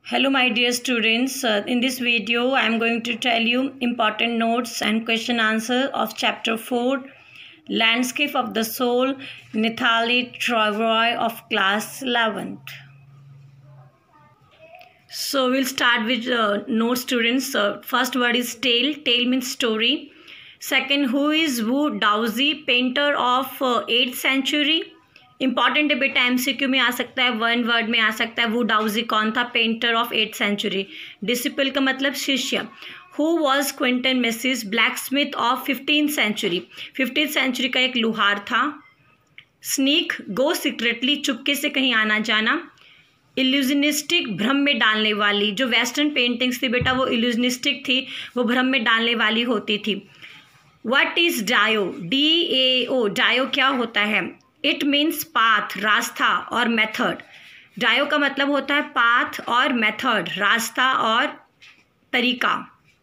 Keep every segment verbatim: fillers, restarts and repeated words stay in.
Hello my dear students, uh, in this video I am going to tell you important notes and question answer of chapter four, Landscape of the Soul, Nathalie Trevroy of class eleventh. So we'll start with uh, notes students. Uh, first word is tale, tale means story. Second, who is Wu Daozi, painter of uh, eighth century? Important है बेटा, MCQ में आ सकता है, one word में आ सकता है। वो Daozi कौन था? Painter of eight century. Disciple का मतलब शिष्य। Who was Quentin Massys, blacksmith of fifteen century. Fifteen century का एक लुहार था। स्नीक, गो सीक्रेटली, चुपके से कहीं आना जाना। इल्यूजनिस्टिक, भ्रम में डालने वाली। जो वेस्टर्न पेंटिंग्स थी बेटा वो इल्यूजनिस्टिक थी, वो भ्रम में डालने वाली होती थी। What is Dao, D A O, Dao क्या होता है? इट मीन्स पाथ, रास्ता और मेथड। डायो का मतलब होता है पाथ और मेथड, रास्ता और तरीका।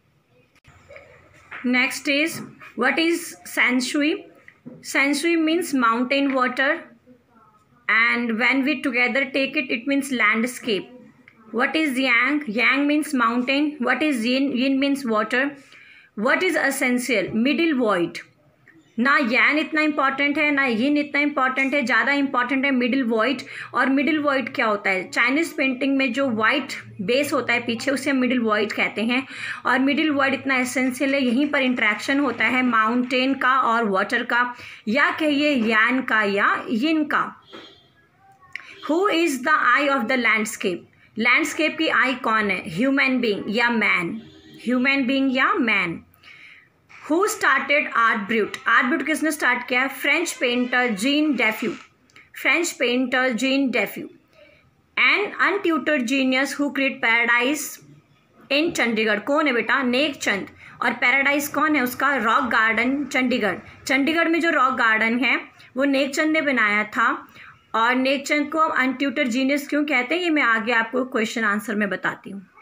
Next is what is sansui. Sansui means mountain water and when we together take it it means landscape. What is yang, yang means mountain. What is yin, yin means water. What is essential, middle void. ना यान इतना important है ना यिन इतना important है, ज़्यादा important है middle void. और मिडिल वॉइड क्या होता है? चाइनीज़ पेंटिंग में जो वाइट बेस होता है पीछे उसे मिडिल वॉइड कहते हैं। और मिडिल वॉइड इतना एसेंशियल है, यहीं पर इंट्रैक्शन होता है माउंटेन का और वाटर का, या कहिए यान का या यिन का। Who is the eye of the landscape, landscape की आई कौन है? Human being or man, human being or man. Who started Art Brut? Art Brut किसने स्टार्ट किया? French painter Jean Dubuffet, French painter Jean Dubuffet. An untutored genius who create paradise in Chandigarh, कौन है बेटा? नेक चंद। और paradise कौन है उसका? Rock garden Chandigarh. Chandigarh में जो रॉक गार्डन है वो नेक चंद ने बनाया था। और नेक चंद को अनट्यूटर्ड जीनियस क्यों कहते हैं ये मैं आगे आपको क्वेश्चन आंसर में बताती हूँ।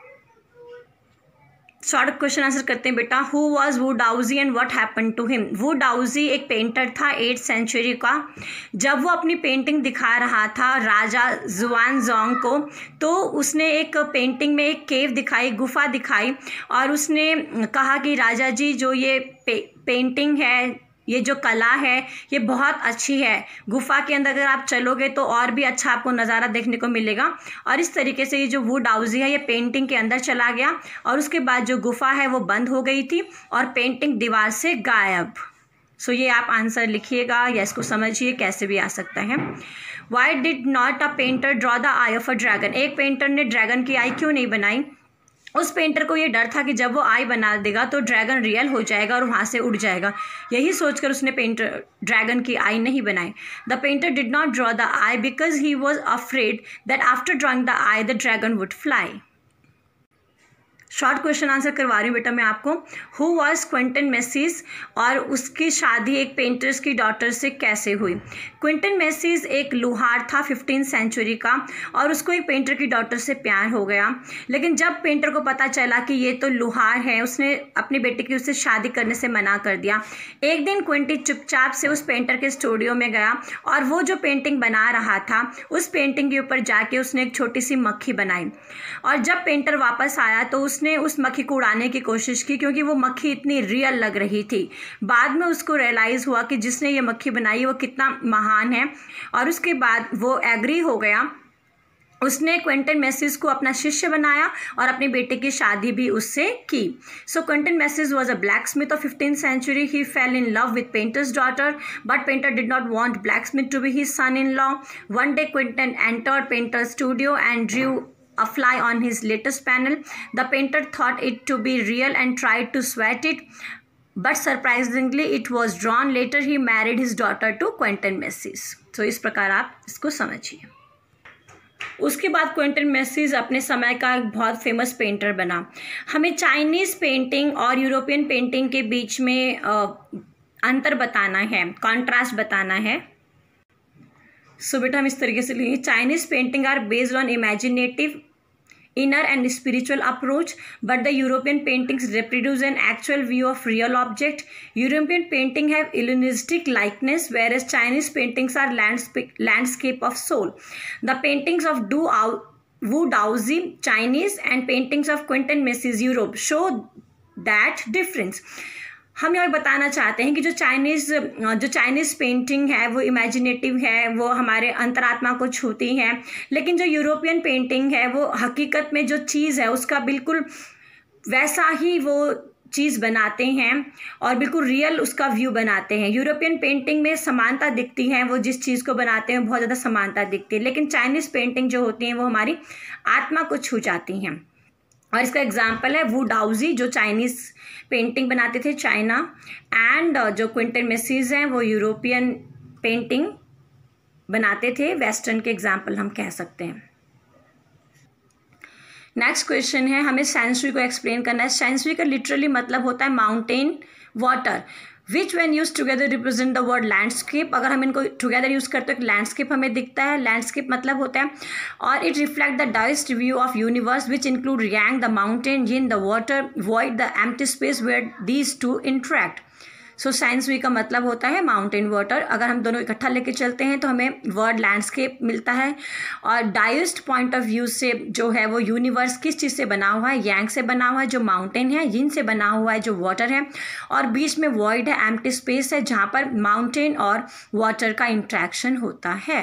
शॉर्ट क्वेश्चन आंसर करते हैं बेटा। Who was Wu Daozi and what happen to him. Wu Daozi एक पेंटर था एट सेंचुरी का। जब वो अपनी पेंटिंग दिखा रहा था राजा जुआनजोंग को, तो उसने एक पेंटिंग में एक केव दिखाई, गुफा दिखाई, और उसने कहा कि राजा जी जो ये पे, पेंटिंग है, ये जो कला है ये बहुत अच्छी है। गुफा के अंदर अगर आप चलोगे तो और भी अच्छा आपको नज़ारा देखने को मिलेगा। और इस तरीके से ये जो वू डाउजी है ये पेंटिंग के अंदर चला गया और उसके बाद जो गुफा है वो बंद हो गई थी और पेंटिंग दीवार से गायब। सो ये आप आंसर लिखिएगा या इसको समझिए, कैसे भी आ सकता है। Why did not a painter draw the eye of a dragon. एक पेंटर ने ड्रैगन की आई क्यों नहीं बनाई? उस पेंटर को ये डर था कि जब वो आई बना देगा तो ड्रैगन रियल हो जाएगा और वहाँ से उड़ जाएगा। यही सोचकर उसने पेंटर ड्रैगन की आई नहीं बनाई। The painter did not draw the eye because he was afraid that after drawing the eye the dragon would fly. Short question answer करवा रही हूँ बेटा मैं आपको। हु वॉज क्विंटन मेसिस, और उसकी शादी एक पेंटर्स की डॉटर से कैसे हुई? क्विंटन मेसिस एक लुहार था फिफ्टीन सेंचुरी का और उसको एक पेंटर की डॉटर से प्यार हो गया। लेकिन जब पेंटर को पता चला कि ये तो लुहार है, उसने अपनी बेटी की उससे शादी करने से मना कर दिया। एक दिन क्विंटन चुपचाप से उस पेंटर के स्टूडियो में गया और वो जो पेंटिंग बना रहा था उस पेंटिंग के ऊपर जाके उसने एक छोटी सी मक्खी बनाई। और जब पेंटर वापस आया तो उसने उस मक्खी को उड़ाने की कोशिश की क्योंकि वो मक्खी इतनी रियल लग रही थी। बाद में उसको रियलाइज़ हुआ कि जिसने ये मक्खी बनाई वो कितना महान है और उसके बाद वो एग्री हो गया। उसने क्विंटन मेसिस को अपना शिष्य बनाया और अपनी बेटे की शादी भी उससे की। So Quentin Massys was a blacksmith of fifteen century. He fell in love with painter's daughter but painter did not want blacksmith to be his son in law. One day Quentin entered painter's studio and drew a fly on his latest panel. The painter thought it to be real and tried to sweat it, but surprisingly it was drawn. Later he married his daughter to Quentin Mesis. So इस प्रकार आप इसको समझिए। उसके बाद Quinton मेसिस अपने समय का एक बहुत फेमस पेंटर बना। हमें चाइनीज़ पेंटिंग और यूरोपियन पेंटिंग के बीच में आ, अंतर बताना है, कॉन्ट्रास्ट बताना है। सो so, बेटा हम इस तरीके से लिखेंगे। Chinese painting are based on imaginative inner and spiritual approach, but the European paintings reproduce an actual view of real object. European painting have illusionistic likeness, whereas Chinese paintings are landscape landscape of soul. The paintings of Du Wu Daozi, Chinese, and paintings of Quentin Messies, Europe show that difference. हम यह बताना चाहते हैं कि जो Chinese जो Chinese painting है वो इमेजिनेटिव है, वो हमारे अंतरात्मा को छूती है, लेकिन जो यूरोपियन पेंटिंग है वो हकीकत में जो चीज़ है उसका बिल्कुल वैसा ही वो चीज़ बनाते हैं और बिल्कुल रियल उसका व्यू बनाते हैं। यूरोपियन पेंटिंग में समानता दिखती है, वो जिस चीज़ को बनाते हैं बहुत ज़्यादा समानता दिखती है, लेकिन चाइनीज़ पेंटिंग जो होती हैं वो हमारी आत्मा को छू जाती हैं। और इसका एग्जाम्पल है वू डाउजी जो चाइनीज़ पेंटिंग बनाते थे चाइना, एंड जो क्विंटन मेसीज हैं वो यूरोपियन पेंटिंग बनाते थे, वेस्टर्न के एग्जाम्पल हम कह सकते हैं। नेक्स्ट क्वेश्चन है, हमें सेंसुरी को एक्सप्लेन करना है। सेंसुरी का लिटरली मतलब होता है mountain water, which when use together represent the word landscape. अगर हम इनको टुगेदर यूज़ करते हैं तो लैंडस्केप हमें दिखता है, लैंडस्केप मतलब होता है, और it reflect the Daoist view of universe which include yang the mountain, yin the water, void the empty space where these two interact. So सेंसुरी का मतलब होता है माउंटेन वाटर। अगर हम दोनों इकट्ठा लेके चलते हैं तो हमें वर्ड लैंडस्केप मिलता है, और डाइस्ट पॉइंट ऑफ व्यू से जो है वो यूनिवर्स किस चीज़ से बना हुआ है, यांग से बना हुआ है जो माउंटेन है, यिन से बना हुआ है जो वाटर है, और बीच में वॉइड है, एम्प्टी स्पेस है जहाँ पर माउंटेन और वाटर का इंट्रैक्शन होता है।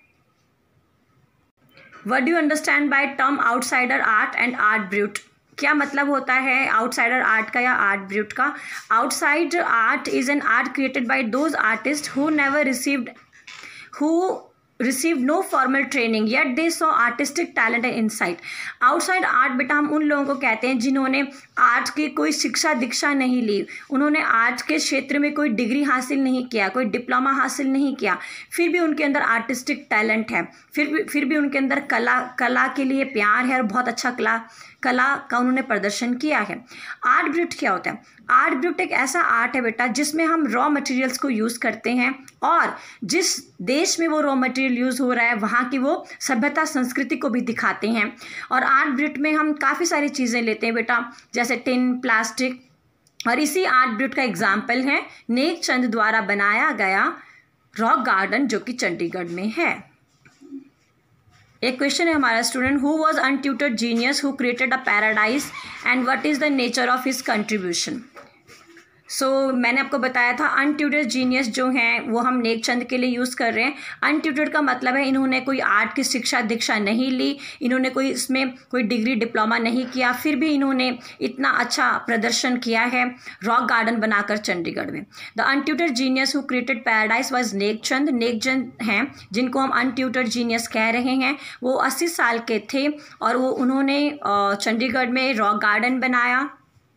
What do you understand by term outsider art and art brut? क्या मतलब होता है आउटसाइडर आर्ट का या आर्ट ब्रूट का? Outside art is an art created by those artist who never received who receive no formal training yet they saw artistic talent and insight. Outside art बेटा हम उन लोगों को कहते हैं जिन्होंने आर्ट की कोई शिक्षा दीक्षा नहीं ली, उन्होंने आर्ट के क्षेत्र में कोई डिग्री हासिल नहीं किया, कोई डिप्लोमा हासिल नहीं किया, फिर भी उनके अंदर आर्टिस्टिक टैलेंट है, फिर भी फिर भी उनके अंदर कला कला के लिए प्यार है और बहुत अच्छा कला कला का उन्होंने प्रदर्शन किया है। आर्ट ब्रूट क्या होता है? आर्ट ब्रूट एक ऐसा आर्ट है बेटा जिसमें हम रॉ मटेरियल्स को यूज़ करते हैं, और जिस देश में वो रॉ मटेरियल यूज़ हो रहा है वहाँ की वो सभ्यता संस्कृति को भी दिखाते हैं। और आर्ट ब्रूट में हम काफ़ी सारी चीज़ें लेते हैं बेटा, जैसे टिन, प्लास्टिक, और इसी आर्ट ब्रूट का एग्जाम्पल है नेक चंद द्वारा बनाया गया रॉक गार्डन जो कि चंडीगढ़ में है। एक क्वेश्चन है हमारा student, who was untutored genius who created a paradise and what is the nature of his contribution? So so, मैंने आपको बताया था अनट्यूटर्ड जीनियस जो हैं वो हम नेकचंद के लिए यूज़ कर रहे हैं। अनट्यूटर्ड का मतलब है इन्होंने कोई आर्ट की शिक्षा दीक्षा नहीं ली, इन्होंने कोई इसमें कोई डिग्री डिप्लोमा नहीं किया, फिर भी इन्होंने इतना अच्छा प्रदर्शन किया है रॉक गार्डन बनाकर चंडीगढ़ में। The untutored genius who created paradise was Nek Chand. Nek Chand हैं जिनको हम अनट्यूटर्ड जीनियस कह रहे हैं, वो अस्सी साल के थे और वो उन्होंने चंडीगढ़ में रॉक गार्डन बनाया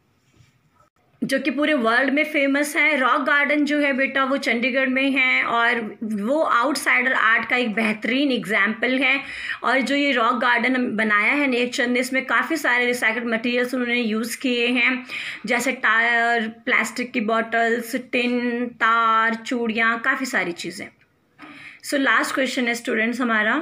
जो कि पूरे वर्ल्ड में फेमस है। रॉक गार्डन जो है बेटा वो चंडीगढ़ में है, और वो आउटसाइडर आर्ट का एक बेहतरीन एग्जाम्पल है। और जो ये रॉक गार्डन बनाया है नेकचंद ने, इसमें काफ़ी सारे रिसाइकल्ड मटेरियल्स उन्होंने यूज़ किए हैं, जैसे टायर, प्लास्टिक की बॉटल्स, टिन, तार, चूड़ियाँ, काफ़ी सारी चीज़ें। सो लास्ट क्वेश्चन है स्टूडेंट्स हमारा,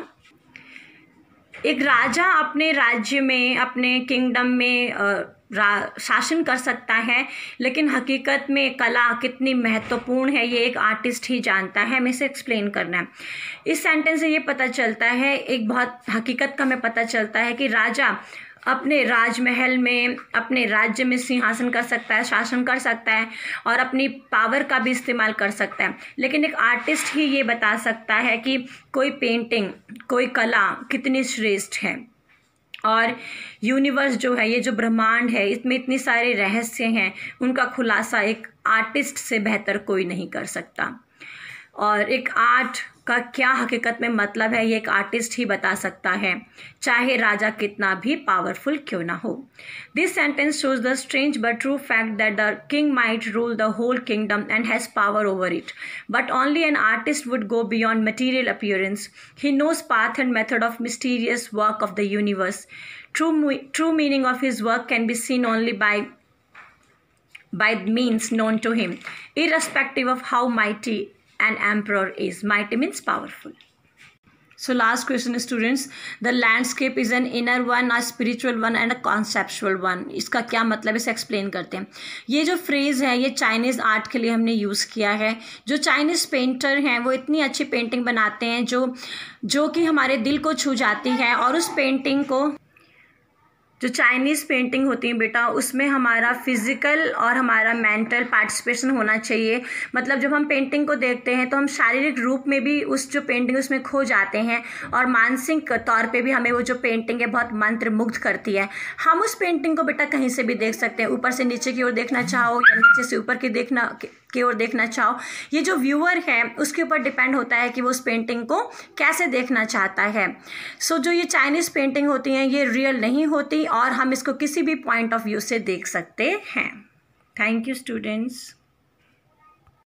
एक राजा अपने राज्य में, अपने किंगडम में शासन कर सकता है, लेकिन हकीकत में कला कितनी महत्वपूर्ण है ये एक आर्टिस्ट ही जानता है। हमें इसे एक्सप्लेन करना है। इस सेंटेंस से ये पता चलता है, एक बहुत हकीकत का हमें पता चलता है कि राजा अपने राजमहल में, अपने राज्य में सिंहासन कर सकता है, शासन कर सकता है और अपनी पावर का भी इस्तेमाल कर सकता है, लेकिन एक आर्टिस्ट ही ये बता सकता है कि कोई पेंटिंग, कोई कला कितनी श्रेष्ठ है। और यूनिवर्स जो है, ये जो ब्रह्मांड है, इसमें इतनी सारे रहस्य हैं, उनका खुलासा एक आर्टिस्ट से बेहतर कोई नहीं कर सकता। और एक आर्ट का क्या हकीकत में मतलब है ये एक आर्टिस्ट ही बता सकता है, चाहे राजा कितना भी पावरफुल क्यों ना हो। This sentence shows the strange but true fact that the king might rule the whole kingdom and has power over it, but only an artist would go beyond material appearance. He knows path and method of mysterious work of the universe. True true meaning of his work can be seen only by by means known to him, irrespective of how mighty an emperor is. Mighty means powerful. So last question students, the landscape is an inner one, a spiritual one and a conceptual one. इसका क्या मतलब, इसे explain करते हैं. ये जो phrase है ये चाइनीज़ आर्ट के लिए हमने यूज़ किया है. जो चाइनीज़ पेंटर हैं वो इतनी अच्छी पेंटिंग बनाते हैं जो जो कि हमारे दिल को छू जाती है. और उस पेंटिंग को, जो चाइनीज़ पेंटिंग होती है बेटा, उसमें हमारा फिज़िकल और हमारा मेंटल पार्टिसिपेशन होना चाहिए. मतलब जब हम पेंटिंग को देखते हैं तो हम शारीरिक रूप में भी उस जो पेंटिंग उसमें खो जाते हैं और मानसिक तौर पे भी हमें वो जो पेंटिंग है बहुत मंत्र मुग्ध करती है. हम उस पेंटिंग को बेटा कहीं से भी देख सकते हैं, ऊपर से नीचे की ओर देखना चाहो या नीचे से ऊपर की देखना की ओर देखना चाहो. ये जो व्यूअर है उसके ऊपर डिपेंड होता है कि वो उस पेंटिंग को कैसे देखना चाहता है. सो so, जो ये चाइनीज़ पेंटिंग होती हैं ये रियल नहीं होती और हम इसको किसी भी पॉइंट ऑफ व्यू से देख सकते हैं. Thank you students.